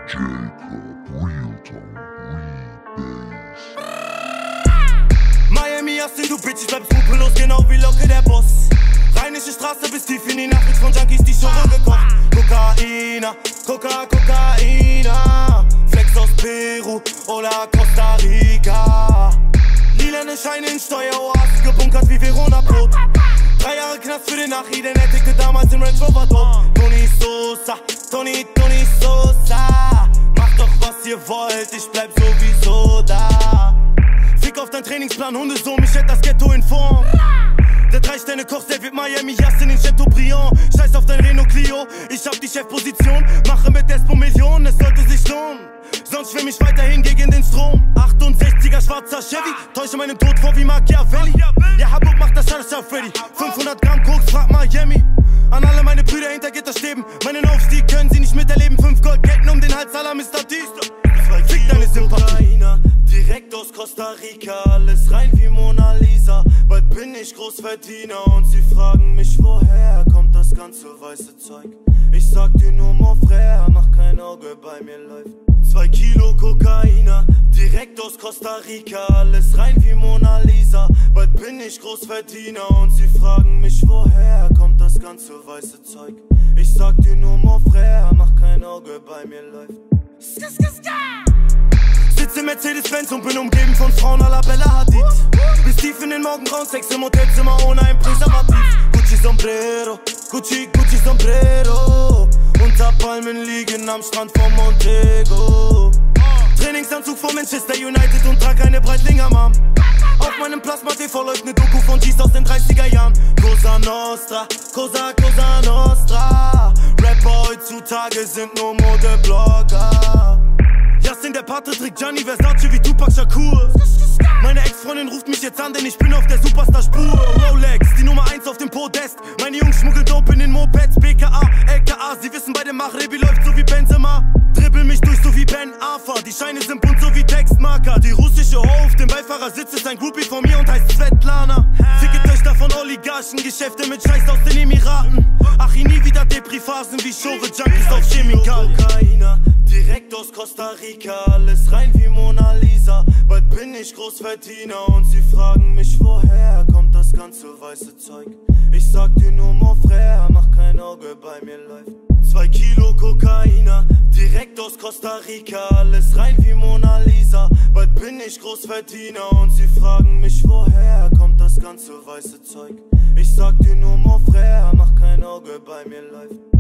Jacob, Real Talk, Rebase. Miami, Austin, du Bitch, ich bleib skrupellos, genau wie Locke der Boss. Rheinische Straße bis tief in die Nacht, mit von Junkies die Schore gekocht. Kokaina, Kokaina, Flex aus Peru oder Costa Rica. Lilane Scheine in Steueroasen, gebunkert wie Verona Brot. 3 Jahre Knast für den Nachrieden, er tickte damals im Range Rover tot. Tony Sosa, Tony Sosa. Macht doch was ihr wollt, ich bleib sowieso da. Fick auf dein Trainingsplan, Hundesohn, ich hätt das Ghetto in Form. Der 3-Sterne-Koch, der wird Miami, Jassen in Chateaubriand. Scheiß auf dein Renault Clio, ich hab die Chefposition. Mache mit Despo Millionen, es sollte sich lohnen. Sonst schwimm ich weiterhin gegen den Strom. 68er schwarzer Chevy, täusche meinen Tod vor wie Machiavelli. Ja, Habub macht das alles auf Freddy. 500 Gramm Koks, frag Miami. An alle meine Brüder hinter Gitterstäben, meinen Aufstieg können sie nicht miterleben. 5 Goldketten um den Hals aller Mr. D. Fick deine Sympathie. Direkt aus Costa Rica, alles rein wie Mona Lisa. Bald bin ich Großverdiener und sie fragen mich, woher kommt das ganze weiße Zeug. Ich sag dir nur mon frère, mach kein Auge, bei mir läuft 2 Kilo Kokaina, direkt aus Costa Rica, alles rein wie Mona Lisa. Bald bin ich Großverdiener und sie fragen mich, woher kommt das ganze weiße Zeug. Ich sag dir nur mon frère, mach kein Auge, bei mir läuft. Sitze im Mercedes-Benz und bin umgeben von Frauen à la Bella Hadid. Bis tief in den Morgengrauen, Sex im Hotelzimmer ohne ein Präservativ. Gucci Sombrero, Gucci Sombrero. Unter Palmen liegen am Strand von Montego. Trainingsanzug von Manchester United und trag eine Breitling am Arm. Auf meinem Plasma-TV läuft ne Doku von G's aus den 30er Jahren. Cosa Nostra, Cosa Nostra. Rapper heutzutage sind nur Modeblogger. Jasin, der Pate trägt Gianni Versace wie Tupac Shakur. Meine Ex-Freundin ruft mich jetzt an, denn ich bin auf der Superstar-Spur. Rolex, die Nummer 1 auf dem Podest. Meine Jungs schmuggelt Dope in den Mopeds. BKA, LKA, sie wissen bei dem Machrebi läuft so wie Benzema. Dribbel mich durch so wie Ben Arfa. Die Scheine sind bunt so wie Textmarker. Die russische Ho auf dem Beifahrersitz ist ein Groupie von mir und heißt Svetlana. Ficke Töchter von Oligarchen, Geschäfte mit Scheiß aus den Emiraten. Ach, nie wieder Depri-Phasen wie Schore, Junkies auf Chemikalien. Direkt aus Costa Rica, alles rein wie Mona Lisa. Bald bin ich Großverdiener und sie fragen mich, woher kommt das ganze weiße Zeug. Ich sag dir nur mon frère, mach kein Auge, bei mir läuft 2 Kilo Kokaina, direkt aus Costa Rica, alles rein wie Mona Lisa. Bald bin ich Großverdiener und sie fragen mich, woher kommt das ganze weiße Zeug. Ich sag dir nur mon frère, mach kein Auge, bei mir läuft